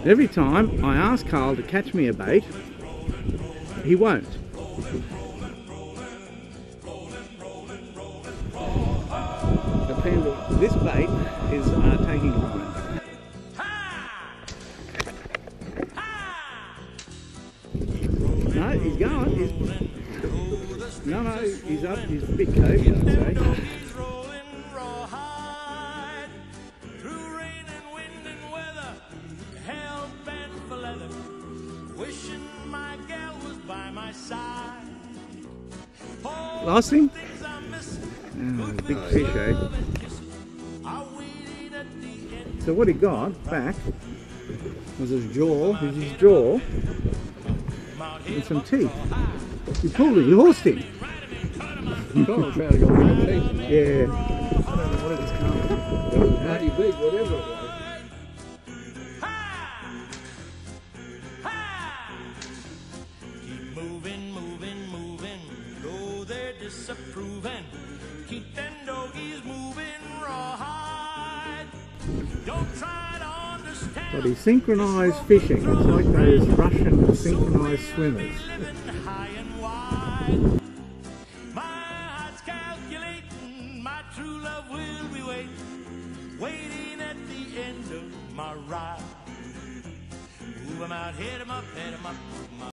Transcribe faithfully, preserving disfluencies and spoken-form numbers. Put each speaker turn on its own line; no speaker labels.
Every time I ask Carl to catch me a bait, he won't. This bait is uh, taking time. No, he's going. He's, no, no, he's up. He's a bit cavey, I'd say. Last thing? Oh, big fish, eh? So what he got back was his jaw, was his jaw, and some teeth. You pulled it, you horsed him.
Carl tried to go with the teeth.
Yeah.
I don't know what it was called. It was mighty big, whatever it was.
Keep moving, moving, moving. Though they're disapproving. Keep them doggies moving rawhide. Don't try to understand.
But he's synchronised fishing. It's like those Russian synchronised swimmers.
High and wide. My heart's calculating. My true love will be waiting. Waiting at the end of my ride. Move 'em out, hit 'em up, hit 'em up.